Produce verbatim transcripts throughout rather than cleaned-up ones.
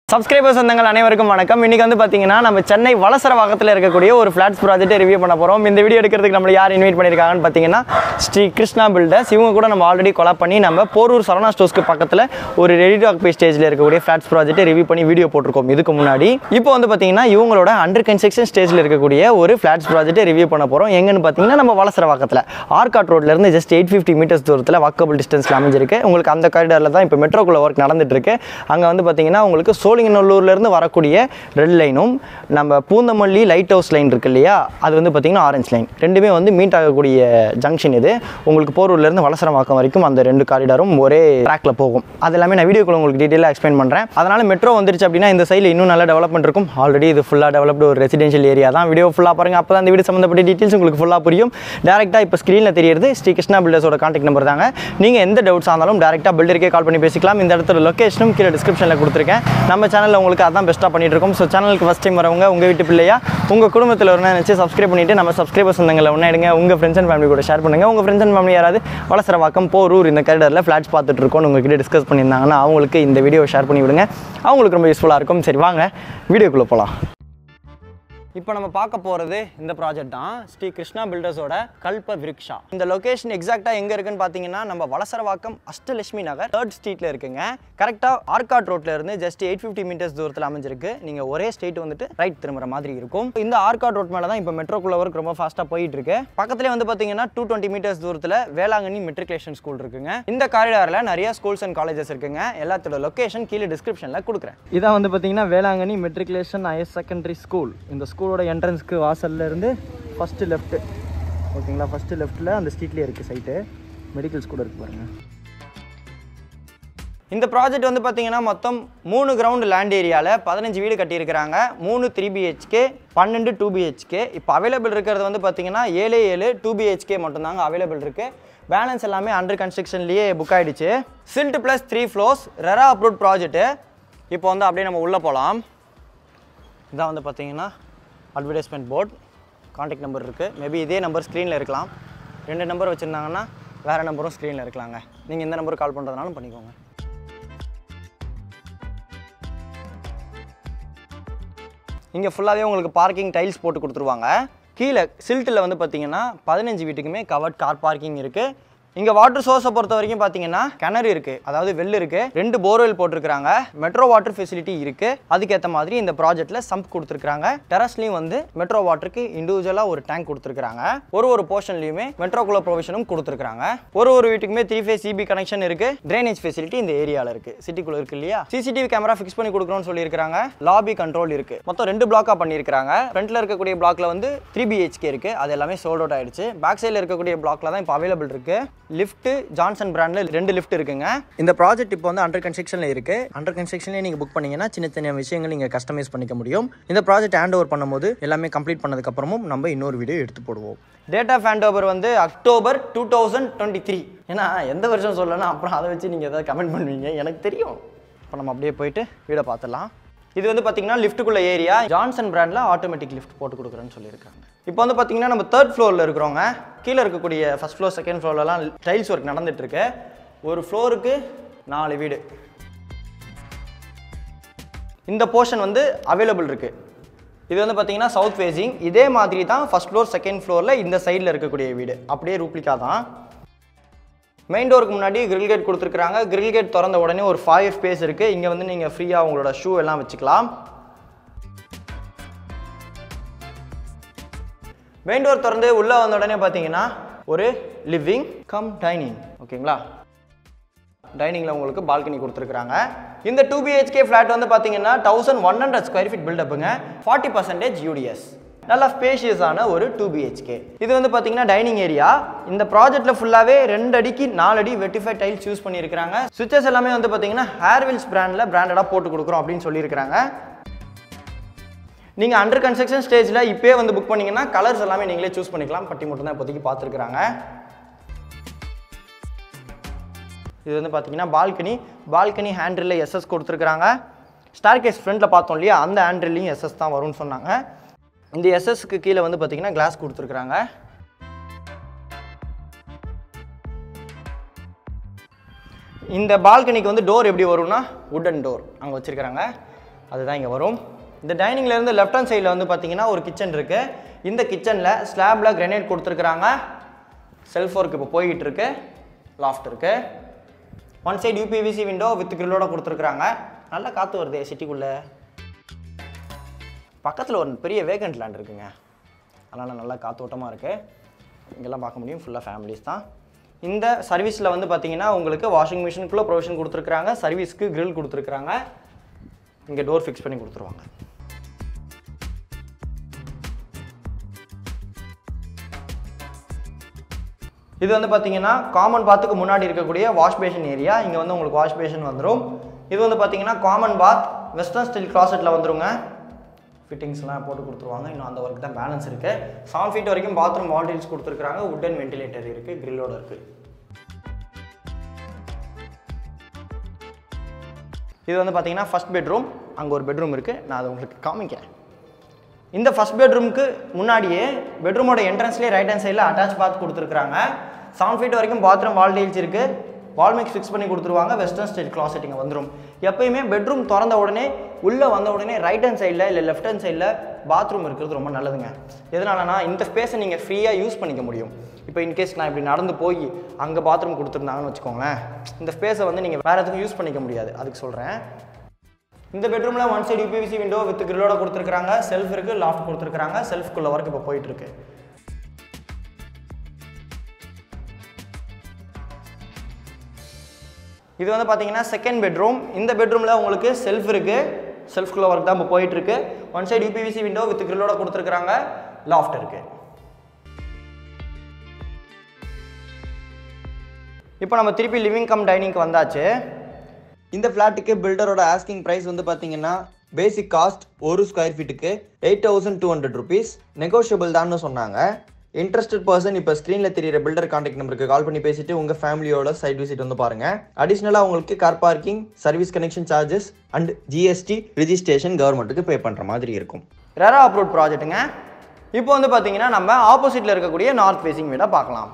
Subscribers சொந்தங்கள் அனைவருக்கும் வணக்கம். இன்னைக்கு வந்து பாத்தீங்கன்னா நம்ம சென்னை வலசரவாக்கத்துல இருக்கக்கூடிய ஒரு ஃபிளாட்ஸ் ப்ராஜெக்ட் ரிவ்யூ பண்ண போறோம். இந்த வீடியோ எடுக்கிறதுக்கு நம்ம யார் இன்வைட் பண்ணிருக்காங்கன்னு பாத்தீங்கன்னா ஸ்ரீ கிருஷ்ணா பில்டர்ஸ். இவங்க கூட நம்ம ஆல்ரெடி கொலாப் பண்ணி நம்ம போரூர் சரவணா ஸ்டோர்ஸ்க்கு பக்கத்துல ஒரு ரெடி டு ஆக்குபை ஸ்டேஜ்ல இருக்கக்கூடிய ஃபிளாட்ஸ் ப்ராஜெக்ட் ரிவ்யூ பண்ணி வீடியோ போட்டுருக்கோம் இதுக்கு முன்னாடி. இப்போ வந்து பாத்தீங்கன்னா இவங்களோட அண்டர் கன்ஸ்ட்ரக்ஷன் ஸ்டேஜ்ல இருக்கக்கூடிய ஒரு ஃபிளாட்ஸ் ப்ராஜெக்ட் ரிவ்யூ பண்ண போறோம். எங்கன்னு பாத்தீங்கன்னா நம்ம வலசரவாக்கத்துல ஆர்காட் ரோட்ல இருந்து ஜஸ்ட் எயிட் ஃபிஃப்டி மீட்டர்ஸ் தூரத்துல வாக்கபிள் டிஸ்டன்ஸ்ல அமைஞ்சிருக்கு. உங்களுக்கு அந்த காரிடார்ல தான் இப்போ மெட்ரோக்குள்ள ஒர்க் நடந்துட்டு இருக்கு. அங்க வந்து பாத்தீங்கன்னா உங்களுக்கு சோழிங்கநல்லூர்ல இருந்து வரக்கூடிய ரெட் லைனும் நம்ம பூந்தமல்லி லைட் ஹவுஸ் லைன் இருக்கு இல்லையா, அது வந்து பார்த்தீங்கன்னா ஆரஞ்ச் லைன் ரெண்டுமே வந்து மீட் ஆகக்கூடிய ஜங்ஷன் இது. உங்களுக்கு போரூர்ல இருந்து வலசரவாக்கம் வரைக்கும் அந்த ரெண்டு காரிடாரும் ஒரே ட்ராக்ல போகும். அது எல்லாமே நான் வீடியோக்குள்ள உங்களுக்கு டீட்டெயிலாக எக்ஸ்பிளைன் பண்ணுறேன். அதனால மெட்ரோ வந்துருச்சு அப்படின்னா இந்த சைடில் இன்னும் நல்ல டெவலப்மெண்ட் இருக்கும். ஆல்ரெடி இது ஃபுல்லாக டெவலப்டு ஒரு ரெசிடென்ஷியல் ஏரியா தான். வீடியோ ஃபுல்லாக பாருங்க, அப்போ தான் இந்த வீடு சம்மந்தப்பட்ட டீட்டெயில்ஸ் உங்களுக்கு ஃபுல்லாக புரியும். டேரெக்டாக இப்போ ஸ்க்ரீனில் தெரியுது ஸ்ரீ கிருஷ்ணா பில்டர்ஸோட கான்டாக்ட் நம்பர் தாங்க. நீங்கள் எந்த டவுட்ஸ் ஆனாலும் டேரெக்டாக பில்டருக்கே கால் பண்ணி பேசிக்கலாம். இந்த இடத்துல லொக்கேஷனும் கீழே டிஸ்கிரிப்ஷனில் கொடுத்துருக்கேன். நம்ம சேனலில் உங்களுக்கு அதான் பெஸ்ட்டாக பண்ணிட்டு இருக்கோம். ஸோ சேனலுக்கு ஃபஸ்ட் டைம் வரவங்க உங்கள் வீட்டு பிள்ளையா உங்கள் குடும்பத்தில் ஒரு நினச்சி சப்ஸ்கிரைப் பண்ணிவிட்டு நம்ம சப்ஸ்கிரைபர் சொந்தங்களை ஒன்றா எடுங்க. உங்கள் ஃப்ரெண்ட்ஸ் அண்ட் ஃபேமிலி கூட ஷேர் பண்ணுங்கள். உங்கள் ஃப்ரெண்ட்ஸ் அண்ட் ஃபேமிலி யாராவது வலசரவாக்கம் போரூர் இந்த காரிடாரில் ஃப்ளாட்ஸ் பார்த்துட்டு இருக்கோன்னு உங்ககிட்ட டிஸ்கஸ் பண்ணியிருந்தாங்கன்னா அவங்களுக்கு இந்த வீடியோ ஷேர் பண்ணி விடுங்க. அவங்களுக்கு ரொம்ப யூஸ்ஃபுல்லாக இருக்கும். சரி வாங்க வீடியோக்குள்ளே போகலாம். இப்போ நம்ம பார்க்க போகிறது இந்த ப்ராஜெக்ட் தான் ஸ்ரீ கிருஷ்ணா பில்டர்ஸோட கல்ப விருக்ஷா. இந்த லொகேஷன் எக்ஸாக்டாக எங்கே இருக்குன்னு பார்த்தீங்கன்னா நம்ம வலசரவாக்கம் அஷ்டலட்சுமி நகர் தேர்ட் ஸ்ட்ரீட்டில் இருக்குங்க. கரெக்டாக ஆர்காட் ரோட்டில் இருந்து ஜஸ்ட் எயிட் ஃபிஃப்டி மீட்டர்ஸ் தூரத்தில் அமைஞ்சிருக்கு. நீங்கள் ஒரே ஸ்ட்ரெயிட் வந்துட்டு ரைட் திரும்புற மாதிரி இருக்கும். இந்த ஆர்காட் ரோட் மேலே தான் இப்போ மெட்ரோக்குள்ள ஒர்க் ரொம்ப ஃபாஸ்ட்டாக போயிட்டு இருக்கு. பக்கத்துலேயே வந்து பார்த்தீங்கன்னா டூ டுவெண்ட்டி மீட்டர்ஸ் தூரத்தில் வேளாங்கண்ணி மெட்ரிகுலேஷன் ஸ்கூல் இருக்குங்க. இந்த காரிடாரில் நிறைய ஸ்கூல்ஸ் அண்ட் காலேஜஸ் இருக்குங்க. எல்லாத்தோட லொகேஷன் கீழே டிஸ்கிரிப்ஷனில் கொடுக்குறேன். இதான் வந்து பார்த்தீங்கன்னா Velankanni matriculation higher secondary school. இந்த ஸ்கூலோட என்ட்ரன்ஸ்க்கு வாசல்ல இருந்து ஃபர்ஸ்ட் லெஃப்ட் ஓகேங்களா, ஃபர்ஸ்ட் லெஃப்ட்டில் அந்த ஸ்ட்ரீட்லேயே இருக்குது சைட்டு. மெடிக்கல்ஸ் கூட இருக்குது பாருங்கள். இந்த ப்ராஜெக்ட் வந்து பார்த்தீங்கன்னா மொத்தம் மூணு கிரவுண்ட் லேண்ட் ஏரியாவில் பதினஞ்சு வீடு கட்டியிருக்கிறாங்க. மூணு த்ரீ பிஹெச்கே, பன்னெண்டு டூ பிஹெச்கே. இப்போ அவைலபிள் இருக்கிறது வந்து பார்த்தீங்கன்னா ஏழு ஏழு டூ பிஹெச்கே மட்டும்தாங்க அவைலபிள் இருக்குது. பேலன்ஸ் எல்லாமே அண்டர் கன்ஸ்ட்ரக்ஷன்லேயே புக் ஆகிடுச்சு. Stilt plus three floors RERA approved project. இப்போ வந்து அப்படியே நம்ம உள்ளே போகலாம். இதான் வந்து பார்த்தீங்கன்னா அட்வர்டைஸ்மெண்ட் போர்ட், கான்டாக்ட் நம்பர் இருக்குது. மேபி இதே நம்பர் ஸ்க்ரீனில் இருக்கலாம். ரெண்டு நம்பர் வச்சுருந்தாங்கன்னா வேறு நம்பரும் ஸ்க்ரீனில் இருக்கலாங்க. நீங்கள் எந்த நம்பருக்கு கால் பண்ணுறதுனாலும் பண்ணிக்கோங்க. இங்கே ஃபுல்லாகவே உங்களுக்கு பார்க்கிங் டைல்ஸ் போட்டு கொடுத்துருவாங்க. கீழே சில்ட்டில் வந்து பார்த்தீங்கன்னா பதினஞ்சு வீட்டுக்குமே கவர்ட் கார் பார்க்கிங் இருக்குது. இங்கே வாட்டர் சோர்ஸை பொறுத்த வரைக்கும் பார்த்தீங்கன்னா கிணறு இருக்குது, அதாவது வெல் இருக்குது. ரெண்டு போர்வெல் போட்டிருக்காங்க. மெட்ரோ வாட்டர் ஃபெசிலிட்டி இருக்குது. அதுக்கேற்ற மாதிரி இந்த ப்ராஜெக்ட்டில் சம்ப் கொடுத்துருக்காங்க. டெரஸ்லையும் வந்து மெட்ரோ வாட்டருக்கு இண்டிவிஜுவலாக ஒரு டேங்க் கொடுத்துருக்காங்க. ஒரு ஒரு போர்ஷன்லையுமே மெட்ரோக்குள்ள ப்ரொவிஷனும் கொடுத்துருக்காங்க. ஒரு ஒரு வீட்டுக்குமே த்ரீ ஃபேஸ் சிபி கனெக்ஷன் இருக்குது. ட்ரைனேஜ் ஃபெசிலிட்டி இந்த ஏரியாவில் இருக்குது. சிட்டிக்குள்ள இருக்கு இல்லையா, சிசிடிவி கேமரா ஃபிக்ஸ் பண்ணி கொடுக்குறோம்னு சொல்லியிருக்காங்க. லாபி கண்ட்ரோல் இருக்குது. மொத்தம் ரெண்டு பிளாக்காக பண்ணியிருக்காங்க. ஃப்ரண்ட்டில் இருக்கக்கூடிய பிளாக்ல வந்து த்ரீ பிஹெச்கே இருக்குது. அது எல்லாமே சோல்ட் அவுட் ஆயிடுச்சு. பேக் சைடில் இருக்கக்கூடிய பிளாக்ல தான் இப்போ அவைலபிள் இருக்குது. லிஃப்ட் ஜான்சன் பிராண்ட்ல ரெண்டு லிஃப்ட் இருக்குங்க. இந்த ப்ராஜெக்ட் இப்போ வந்து அண்டர் கன்ஸ்ட்ரக்ஷன்ல இருக்கு. அண்டர் கன்ஸ்ட்ரக்ஷன்ல நீங்க புக் பண்ணீங்கன்னா சின்ன சின்ன விஷயங்கள் நீங்க கஸ்டமைஸ் பண்ணிக்க முடியும். இந்த ப்ராஜெக்ட் ஹேண்ட் ஓவர் பண்ணும்போது எல்லாமே கம்ப்ளீட் பண்ணதுக்கு அப்புறமும் நம்ம இன்னொரு வீடியோ எடுத்து போடுவோம். டேட் ஆஃப் ஹேண்ட் ஓவர் வந்து October two thousand twenty three. ஏன்னா எந்த வருஷம் சொல்லணும், அப்புறம் அதை வச்சு நீங்க ஏதாவது கமெண்ட் பண்ணுவீங்க, எனக்கு தெரியும். இப்போ நம்ம அப்படியே போயிட்டு வீடியோ பார்த்துடலாம். இது வந்து பார்த்தீங்கன்னா லிஃப்ட்டுக்குள்ள ஏரியா. ஜான்சன் பிராண்டில் ஆட்டோமேட்டிக் லிஃப்ட் போட்டு கொடுக்குறேன்னு சொல்லியிருக்காங்க. இப்போ வந்து பார்த்தீங்கன்னா நம்ம தேர்ட் ஃப்ளோரில் இருக்கிறவங்க. கீழே இருக்கக்கூடிய ஃபர்ஸ்ட் ஃப்ளோர் செகண்ட் ஃப்ளோர்லாம் டைல்ஸ் ஒர்க் நடந்துட்டு இருக்கு. ஒரு ஃப்ளோருக்கு நாலு வீடு. இந்த போர்ஷன் வந்து அவைலபிள் இருக்கு. இது வந்து பார்த்தீங்கன்னா சவுத் ஃபேசிங். இதே மாதிரி தான் ஃபர்ஸ்ட் ஃப்ளோர் செகண்ட் ஃப்ளோரில் இந்த சைடில் இருக்கக்கூடிய வீடு அப்படியே ரூப்ளிகா தான். மெயின் டோருக்கு முன்னாடி கிரில் கேட் கொடுத்துருக்காங்க. கிரில் கேட் திறந்த உடனே ஒரு ஃபைவ் ஸ்பேஸ் இருக்குது. இங்கே வந்து நீங்கள் ஃப்ரீயாக உங்களோட ஷூ எல்லாம் வச்சுக்கலாம். மெயின் டோர் திறந்து உள்ளே வந்த உடனே பார்த்தீங்கன்னா ஒரு லிவிங் கம் டைனிங் ஓகேங்களா. டைனிங்கில் உங்களுக்கு பால்கனி கொடுத்துருக்காங்க. இந்த டூ பிஹெச்கே ஃப்ளாட் வந்து பார்த்தீங்கன்னா thousand one hundred square feet பில்டப்புங்க. Forty percentage UDS. நல்லா ஸ்பேஷியஸான ஒரு டூ பிஹெச்கே. இது வந்து பார்த்தீங்கன்னா டைனிங் ஏரியா. இந்த ப்ராஜெக்ட்டில் ஃபுல்லாகவே ரெண்டு அடிக்கு நாலு அடி வெட்டிஃபை டைல்ஸ் யூஸ் பண்ணியிருக்காங்க. சுவிச்சஸ் எல்லாமே வந்து பார்த்தீங்கன்னா ஹேர்வெல்ஸ் பிராண்டில் பிராண்டடாக போட்டு கொடுக்குறோம் அப்படின்னு சொல்லியிருக்காங்க. நீங்கள் அண்டர் கன்ஸ்ட்ரக்ஷன் ஸ்டேஜில் இப்போயே வந்து புக் பண்ணிங்கன்னா கலர்ஸ் எல்லாமே நீங்களே சூஸ் பண்ணிக்கலாம். பட்டி மட்டும் தான் இப்போதைக்கு பார்த்துருக்குறாங்க. இது வந்து பார்த்தீங்கன்னா பால்கனி. பால்கனி ஹேண்ட்ரில் எஸ்எஸ் கொடுத்துருக்குறாங்க. ஸ்டார்கேஸ் ஃப்ரண்ட்டில் பார்த்தோம் இல்லையா, அந்த ஹேண்ட்ரிலையும் எஸ்எஸ் தான் வரும்னு சொன்னாங்க. இந்த எஸ்எஸ்க்கு கீழே வந்து பார்த்தீங்கன்னா கிளாஸ் கொடுத்துருக்குறாங்க. இந்த பால்கனிக்கு வந்து டோர் எப்படி வரும்னா வுடன் டோர் அங்கே வச்சுருக்காங்க. அதுதான் இங்கே வரும். இந்த டைனிங்லேருந்து லெஃப்ட் ஹேண்ட் சைடில் வந்து பார்த்தீங்கன்னா ஒரு கிச்சன் இருக்குது. இந்த கிச்சனில் ஸ்லாபில் கிரனைட் கொடுத்துருக்குறாங்க. செல்ஃப் ஒர்க் இப்போ போய்கிட்டு இருக்கு. லாஃப்ட் இருக்குது. One side UPVC window with கிரில்லோட கொடுத்துருக்குறாங்க. நல்லா காற்று வருது சிட்டிக்குள்ளே. பக்கத்தில் ஒரு பெரிய வேகன்ட் லேண்ட் இருக்குங்க, அதனால் நல்லா காற்றோட்டமாக இருக்குது. இங்கெல்லாம் பார்க்க முடியும், ஃபுல்லாக ஃபேமிலிஸ் தான். இந்த சர்வீஸில் வந்து பார்த்தீங்கன்னா உங்களுக்கு வாஷிங் மிஷினுக்குள்ளே ப்ரொவிஷன் கொடுத்துருக்குறாங்க. சர்வீஸ்க்கு கிரில் கொடுத்துருக்குறாங்க. இங்கே டோர் ஃபிக்ஸ் பண்ணி கொடுத்துருவாங்க. இது வந்து பார்த்தீங்கன்னா காமன் பாத்துக்கு முன்னாடி இருக்கக்கூடிய வாஷ் பேஷன் ஏரியா. இங்கே வந்து உங்களுக்கு வாஷ் பேஷன் வந்துடும். இது வந்து பார்த்தீங்கன்னா காமன் பாத் வெஸ்டர்ன் ஸ்டைல் கிளாசெட்டில் வந்துருங்க. ஃபிட்டிங்ஸ்லாம் போட்டு கொடுத்துருவாங்க. இன்னும் அந்த ஒர்க் தான் பேலன்ஸ் இருக்குது. செவன் ஃபீட் வரைக்கும் பாத்ரூம் வால் டைல்ஸ் கொடுத்துருக்காங்க. வுட்டன் வென்டிலேட்டர் இருக்குது, கிரில்லோட இருக்குது. இது வந்து பார்த்தீங்கன்னா ஃபர்ஸ்ட் பெட்ரூம். அங்கே ஒரு பெட்ரூம் இருக்குது, நான் அதை உங்களுக்கு காமிக்கிறேன். இந்த ஃபர்ஸ்ட் பெட்ரூமுக்கு முன்னாடியே பெட்ரூமோட என்ட்ரன்ஸ்லேயே ரைட் ஹேண்ட் சைடில் அட்டாச் பாத் கொடுத்துருக்காங்க. செவன் ஃபீட் வரைக்கும் பாத்ரூம் வால் டைல்ஸ் இருக்குது. வால் மிக்ஸ் ஃபிக்ஸ் பண்ணி கொடுத்துருவாங்க. வெஸ்டர்ன் ஸ்டைல் கிளாசெட் இங்கே வந்துடும். எப்பயுமே பெட்ரூம் திறந்த உடனே உள்ளே வந்த உடனே ரைட் ஹேண்ட் சைடில் இல்லை லெஃப்ட் ஹேண்ட் சைடில் பாத்ரூம் இருக்கிறது ரொம்ப நல்லதுங்க. எதனாலனா இந்த ஸ்பேஸை நீங்கள் ஃப்ரீயாக யூஸ் பண்ணிக்க முடியும். இப்போ இன்கேஸ் நான் இப்படி நடந்து போய் அங்கே பாத்ரூம் கொடுத்துருந்தாங்கன்னு வச்சுக்கோங்களேன், இந்த ஸ்பேஸை வந்து நீங்கள் வேறு எதுக்கும் யூஸ் பண்ணிக்க முடியாது. அதுக்கு சொல்கிறேன். இந்த பெட்ரூமில் one side UPVC window with கிரில்லோட கொடுத்துருக்காங்க. செல்ஃப் இருக்குது, லாஃப்ட் கொடுத்துருக்காங்க. செல்ஃப்குள்ள ஒர்க் இப்போ போயிட்டுருக்கு. இது வந்து பார்த்தீங்கன்னா செகண்ட் பெட்ரூம். இந்த பெட்ரூமில் உங்களுக்கு செல்ஃப் இருக்குது. செல்ஃப்குள்ள ஒர்க் தான் இப்போ போயிட்டுருக்கு. One side UPVC window with கிரில்லோட கொடுத்துருக்காங்க. லாஃப்ட் இருக்குது. இப்போ நம்ம திருப்பி லிவிங் கம் டைனிங்க்கு வந்தாச்சு. இந்த ஃப்ளாட்டுக்கு பில்டரோட ஆஸ்கிங் ப்ரைஸ் வந்து பார்த்தீங்கன்னா பேசிக் காஸ்ட் ஒரு ஸ்கொயர் ஃபீட்டுக்கு eight thousand two hundred rupees. Negotiable தான்னு சொன்னாங்க. இன்ட்ரெஸ்டட் பர்சன் இப்போ ஸ்க்ரீனில் தெரியிற பில்டர் கான்டாக்ட் நம்பருக்கு கால் பண்ணி பேசிட்டு உங்கள் ஃபேமிலியோட சைட் விசிட் வந்து பாருங்கள். அடிஷ்னலாக உங்களுக்கு car parking, service connection charges and GST registration கவர்மெண்ட்டுக்கு பே பண்ணுற மாதிரி இருக்கும். ரெரா அப்ரூவ் ப்ராஜெக்ட்டுங்க. இப்போ வந்து பார்த்தீங்கன்னா நம்ம ஆப்போசிட்டில் இருக்கக்கூடிய நார்த் ஃபேசிங் வீடாக பார்க்கலாம்.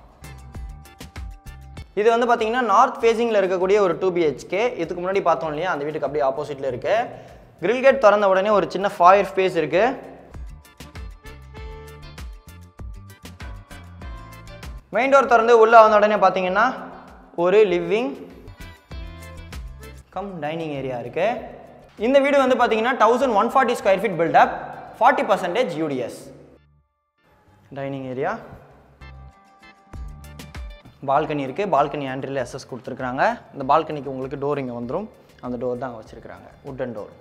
இது வந்து பார்த்தீங்கன்னா நார்த் ஃபேசிங்கில் இருக்கக்கூடிய ஒரு டூ பிஹெச்கே. இதுக்கு முன்னாடி பார்த்தோம் இல்லையா, அந்த வீட்டுக்கு அப்படியே ஆப்போசிட்டில் இருக்குது. கிரில் கேட் திறந்த உடனே ஒரு சின்ன ஃபாயர் ஸ்பேஸ் இருக்குது. மெயின் டோர் திறந்து உள்ளே வந்த உடனே பார்த்தீங்கன்னா ஒரு லிவிங் கம் டைனிங் ஏரியா இருக்குது. இந்த வீடு வந்து பார்த்தீங்கன்னா thousand one forty square feet built up, forty percentage UDS. Dining area, balcony இருக்குது. பால்கனி ஆண்ட்ரியில் எஸ்எஸ் கொடுத்துருக்குறாங்க. இந்த பால்கனிக்கு உங்களுக்கு டோர் இங்கே வந்துடும். அந்த டோர் தான் அங்கே வச்சுருக்குறாங்க, வுட்டன் டோர்.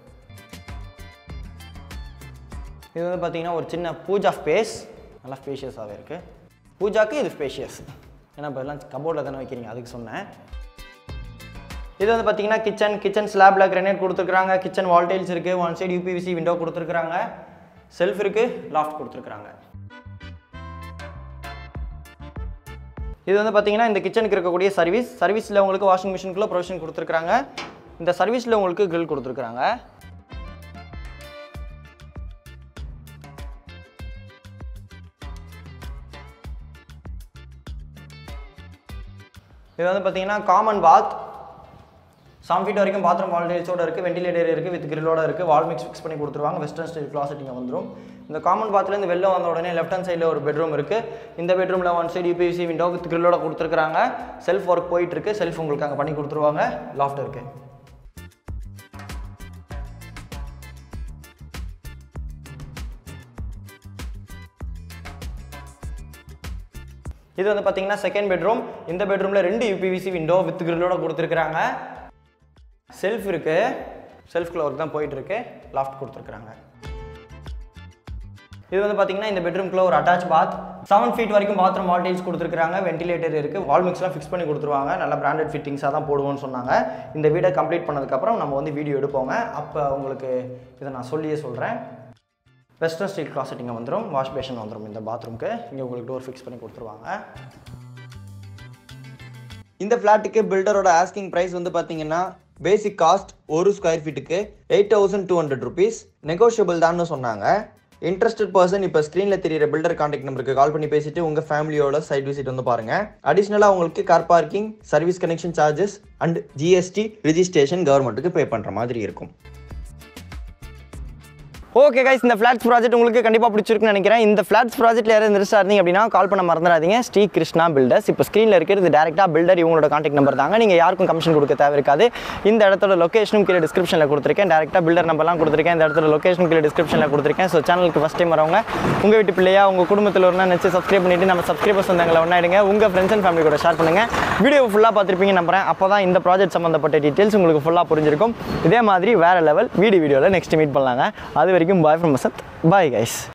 இது வந்து பார்த்தீங்கன்னா ஒரு சின்ன பூஜா ஸ்பேஸ், நல்லா ஸ்பேஷியஸாகவே இருக்குது. பூஜாக்கு இது ஸ்பேஷியஸ், ஏன்னா இப்போ எல்லாம் கபோர்டில் தானே வைக்கிறீங்க, அதுக்கு சொன்னேன். இது வந்து பார்த்தீங்கன்னா கிச்சன். கிச்சன் ஸ்லாபில் கிரனைட் கொடுத்துருக்குறாங்க. கிச்சன் வால் டைல்ஸ் இருக்குது. ஒன் சைடு யூபிவிசி விண்டோ கொடுத்துருக்குறாங்க. செல்ஃப் இருக்குது, லாஃப்ட் கொடுத்துருக்குறாங்க. இது வந்து பார்த்தீங்கன்னா இந்த கிச்சனுக்கு இருக்கக்கூடிய சர்வீஸ். சர்வீஸில் உங்களுக்கு வாஷிங் மிஷினுக்குள்ள ப்ரொவிஷன் கொடுத்துருக்காங்க. இந்த சர்வீஸில் உங்களுக்கு கிரில் கொடுத்துருக்காங்க. இது வந்து பார்த்தீங்கன்னா காமன் பாத். செவன் ஃபீட் வரைக்கும் பாத்ரூம் வால் டைல்ஸோட இருக்குது. வென்டிலேட்டர் இருக்குது, வித் கிரில்லோட இருக்குது. வால் மிக்ஸ் ஃபிக்ஸ் பண்ணி கொடுத்துருவாங்க. வெஸ்டர்ன் ஸ்டைல் கிளாசெட் இங்கே வந்துடும். இந்த காமன் பாத்லேருந்து வெளில வந்த உடனே லெஃப்ட் ஹேண்ட் சைடில் ஒரு பெட்ரூம் இருக்குது. இந்த பெட்ரூமில் one side UPVC window with கிரில்லோட கொடுத்துருக்காங்க. செல்ஃப் ஒர்க் போயிட்டுருக்கு. செல்ஃப் உங்களுக்கு அங்கே பண்ணி கொடுத்துருவாங்க. லாஃப்ட் இருக்குது. இது வந்து பார்த்தீங்கன்னா செகண்ட் பெட்ரூம். இந்த பெட்ரூமில் ரெண்டு யூபிவிசி விண்டோ வித் கிரில்லோட கொடுத்துருக்காங்க. செல்ஃப் இருக்குது. செல்ஃப்குள்ள ஒர்க் தான் போயிட்டுருக்கு. லாஃப்ட் கொடுத்துருக்காங்க. இது வந்து பார்த்தீங்கன்னா இந்த பெட்ரூம்குள்ள ஒரு அட்டாச் பாத். செவன் ஃபீட் வரைக்கும் பாத்ரூம் வால் டைல்ஸ் கொடுத்துருக்காங்க. வென்டிலேட்டர் இருக்குது. வால் மிக்ஸ்லாம் ஃபிக்ஸ் பண்ணி கொடுத்துருவாங்க. நல்ல பிராண்டட் ஃபிட்டிங்ஸாக தான் போடுவோம்னு சொன்னாங்க. இந்த வீடை கம்ப்ளீட் பண்ணதுக்கப்புறம் நம்ம வந்து வீடியோ எடுப்போங்க. அப்போ உங்களுக்கு இதை நான் சொல்லியே சொல்கிறேன். வெஸ்டர்ன் ஸ்டைல் கிளாசெட் இங்கே வந்துடும். வாஷ் பேஷன் வந்துடும் இந்த பாத்ரூம்க்கு. இங்கே உங்களுக்கு டோர் ஃபிக்ஸ் பண்ணி கொடுத்துருவாங்க. இந்த ஃப்ளாட்டுக்கு பில்டரோட ஆஸ்கிங் ப்ரைஸ் வந்து பார்த்தீங்கன்னா பேசிக் காஸ்ட் ஒரு ஸ்கொயர் ஃபீட்டுக்கு eight thousand two hundred rupees. Negotiable தான்னு சொன்னாங்க. இன்ட்ரெஸ்டட் பர்சன் இப்போ ஸ்க்ரீனில் தெரியிற பில்டர் கான்டாக்ட் நம்பருக்கு கால் பண்ணி பேசிட்டு உங்கள் ஃபேமிலியோட சைட் விசிட் வந்து பாருங்கள். அடிஷ்னலாக உங்களுக்கு car parking, service connection charges and GST registration கவர்மெண்ட்டுக்கு பே பண்ணுற மாதிரி இருக்கும். ஓகே கைஸ், இந்த ஃப்ளாட்ஸ் ப்ராஜெக்ட் உங்களுக்கு கண்டிப்பாக பிடிச்சிருக்குன்னு நினைக்கிறேன். இந்த ஃப்ளாட்ஸ் ப்ராஜெக்ட்டில் யாரும் இன்ட்ரெஸ்ட் இருந்தீங்க அப்படின்னா கால் பண்ண மறந்துடாதீங்க. ஸ்ரீ கிருஷ்ணா பில்டர்ஸ். இப்போ ஸ்க்ரீனில் இருக்கிறது டேரெக்டாக பில்டர் இவங்களோட கான்டாக்ட் நம்பர் தாங்க. நீங்கள் யாருக்கும் கமிஷன் கொடுக்க தேவை இருக்காது. இந்த இடத்தோட லொக்கேஷனும் கீழே டிஸ்கிரிப்ஷனில் கொடுத்துருக்கேன். டேரெக்டாக பில்டர் நம்பர்லாம் கொடுத்துருக்கேன். இந்த இடத்துல லொக்கேஷன் கீழே டிஸ்கிரிப்ஷனில் கொடுத்துருக்கேன். ஸோ சேனலுக்கு ஃபஸ்ட் டைம் வரவங்க உங்கள் வீட்டு பிள்ளையா உங்கள் குடும்பத்தில் ஒன்றா நினச்சி சப்ஸ்கிரைப் பண்ணிவிட்டு நம்ம சப்ஸ்கிரைபர்ஸ் வந்தவங்களை ஒன்றாயிடுங்க. உங்கள் ஃப்ரெண்ட்ஸ் அண்ட் ஃபேமிலி கூட ஷேர் பண்ணுங்கள். வீடியோ ஃபுல்லாக பார்த்துருப்பீங்க நம்புறேன். அப்போ தான் இந்த ப்ராஜெக்ட் சம்மந்தப்பட்ட டீட்டெயில்ஸ் உங்களுக்கு ஃபுல்லாக புரிஞ்சிருக்கும். இதே மாதிரி வேறு லெவல் வீடியோ வீடியோவில் நெக்ஸ்ட் மீட் பண்ணலாங்க. அது வரைக்கும் bye from Vasanth. Bye guys.